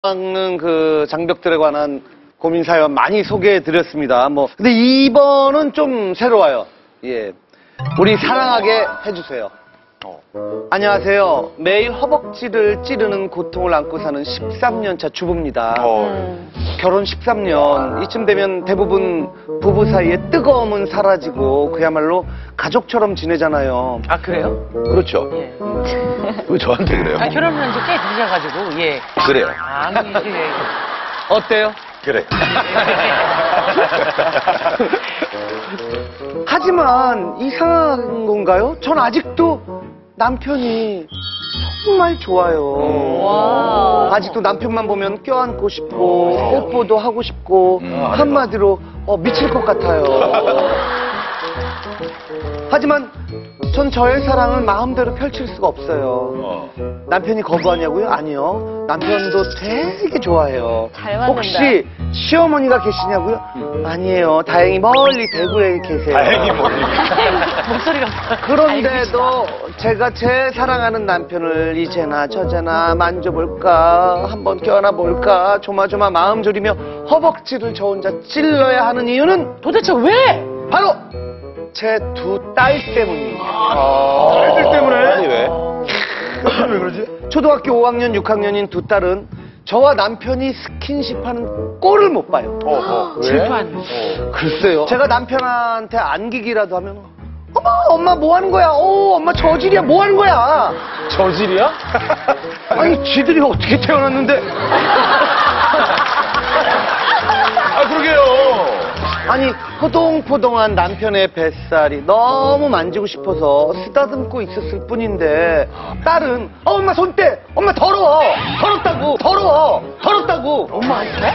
막는 그 장벽들에 관한 고민 사연 많이 소개해 드렸습니다. 근데 이번은 좀 새로워요. 예. 우리 사랑하게 해주세요. 안녕하세요. 매일 허벅지를 찌르는 고통을 안고 사는 13년차 주부입니다. 결혼 13년. 이쯤 되면 대부분 부부 사이에 뜨거움은 사라지고 그야말로 가족처럼 지내잖아요. 아, 그래요? 그렇죠. 예. 왜 저한테 그래요? 아, 결혼한 지 꽤 되셔가지고, 예. 그래요. 아, 예. 어때요? 그래. 하지만 이상한 건가요? 전 아직도 남편이 정말 좋아요. 와. 아직도 남편만 보면 껴안고 싶고 뽀뽀도 하고 싶고 한마디로 미칠 것 같아요. 하지만 전 저의 사랑을 마음대로 펼칠 수가 없어요. 남편이 거부하냐고요? 아니요. 남편도 되게 좋아해요. 잘 맞는다. 혹시 시어머니가 계시냐고요? 아니에요. 다행히 멀리 대구에 계세요. 다행히 멀리. 목소리가. 그런데도 제가 제 사랑하는 남편을 이제나 저제나 만져볼까, 한번 껴안아볼까, 조마조마 마음 졸이며 허벅지를 저 혼자 찔러야 하는 이유는 도대체 왜? 바로 제 두 딸 때문입니다. 애들 때문에? 아니, 왜? 왜 그러지? 초등학교 5학년, 6학년인 두 딸은 저와 남편이 스킨십하는 꼴을 못 봐요. 질투한. 글쎄요. 제가 남편한테 안기기라도 하면 어머, 엄마 뭐 하는 거야? 엄마 저질이야. 뭐 하는 거야? 저질이야? 아니, 지들이 어떻게 태어났는데? 아, 그러게요. 아니, 포동포동한 남편의 뱃살이 너무 만지고 싶어서 쓰다듬고 있었을 뿐인데 딸은 엄마 손 떼! 엄마 더러워! 더럽다고! 더럽다고! 엄마한테?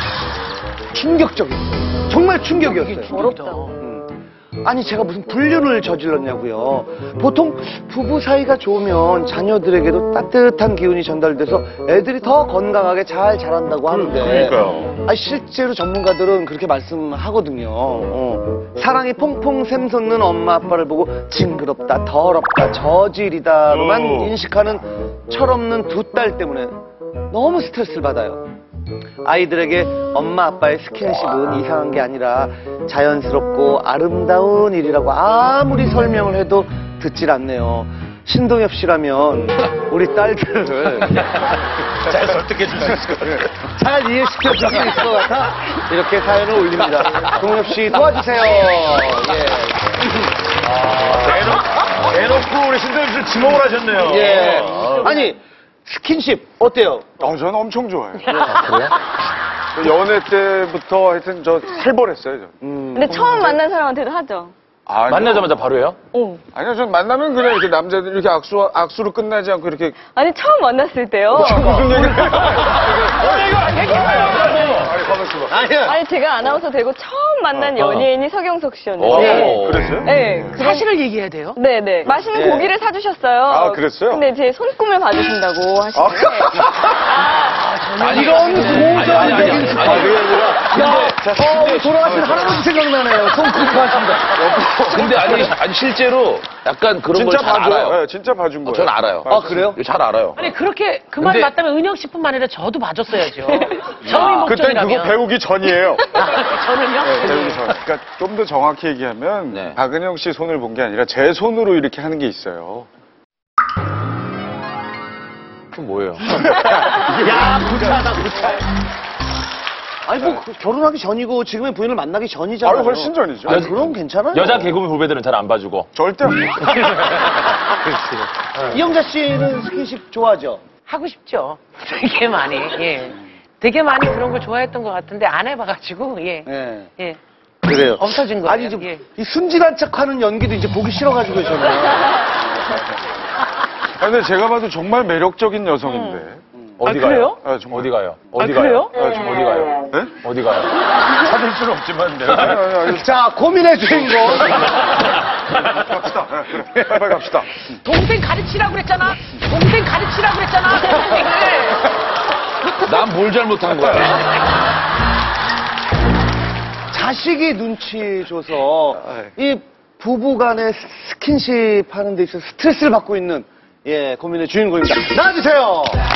충격적이었어요. 정말 충격이었어요. 더럽다고. 아니, 제가 무슨 불륜을 저질렀냐고요. 보통 부부 사이가 좋으면 자녀들에게도 따뜻한 기운이 전달돼서 애들이 더 건강하게 잘 자란다고 하는데 그러니까요. 아니, 실제로 전문가들은 그렇게 말씀하거든요. 사랑이 퐁퐁 샘솟는 엄마 아빠를 보고 징그럽다, 더럽다, 저질이다로만 인식하는 철없는 두 딸 때문에 너무 스트레스를 받아요. 아이들에게 엄마 아빠의 스킨십은 이상한 게 아니라 자연스럽고 아름다운 일이라고 아무리 설명을 해도 듣질 않네요. 신동엽 씨라면 우리 딸들을 잘 설득해 줄 수 있을 것 같아요. 잘 이해시켜 줄 수 있을 것 같아 이렇게 사연을 올립니다. 동엽 씨 도와주세요. 예. 대놓고 우리 신동엽 씨를 지목을 하셨네요. 예. 아니, 스킨십 어때요? 저는 엄청 좋아해요. 그래요? 연애 때부터 하여튼 저 살벌했어요, 저. 근데 처음 만난 사람한테도 하죠. 만나자마자 바로 해요? 아니요, 전 만나면 그냥 이렇게 남자들 이렇게 악수로 끝나지 않고 이렇게. 아니, 처음 만났을 때요. 무슨 얘기를. 아니, 제가 아나운서 되고 처음 만난 연예인이 서경석 씨였는데. 그랬어요? 네. 사실을 얘기해야 돼요? 네네. 맛있는 고기를 사주셨어요. 아, 그랬어요? 근데 제 손금을 봐주신다고 하시는데. 이런 고전적인 그게 아니라. 돌아가신 할아버지 생각나네요. 손톱 하신다. 근데 아니, 실제로 약간 그런 걸 진짜 잘 봐줘요. 알아요. 네, 진짜 봐준 거예요. 전 알아요. 아, 그래요? 잘 알아요. 아니, 그렇게 그 말 근데- 맞다면 은영 씨뿐만 아니라 저도 봐줬어야죠. 저희 그때 목적이라면. 그거 배우기 전이에요. 저는요? 네, 배우기 전. 그러니까 좀 더 정확히 얘기하면 네. 박은영 씨 손을 본 게 아니라 제 손으로 이렇게 하는 게 있어요. 그 뭐예요? 야, 구차하다, 구차해. 아니, 결혼하기 전이고 지금의 부인을 만나기 전이잖아요. 아유, 훨씬 전이죠. 아니, 그럼 괜찮아요. 여자 개그맨 후배들은 잘 안 봐주고. 절대 안 이영자 씨는 스킨십 좋아하죠? 하고 싶죠. 되게 많이, 예. 되게 많이 그런 걸 좋아했던 것 같은데 안 해봐가지고, 예. 예. 예. 그래요. 없어진 거예요. 아니, 좀, 예. 이 순진한 척 하는 연기도 이제 보기 싫어가지고, 저는. 근데 제가 봐도 정말 매력적인 여성인데. 어디 아, 가요? 그래요? 아, 정말. 어디 가요? 어디 아, 가요? 그래요? 어디 가요? 네? 어디 가요? 찾을 수는 없지만 아니, 아니. 자, 고민의 주인공. 갑시다. 네, 빨리 갑시다. 동생 가르치라고 그랬잖아. 동생 가르치라고 그랬잖아. 난 뭘 잘못한 거야? 자식이 눈치 줘서 이 부부 간의 스킨십 하는 데 있어서 스트레스를 받고 있는 고민의 주인공입니다. 나와주세요.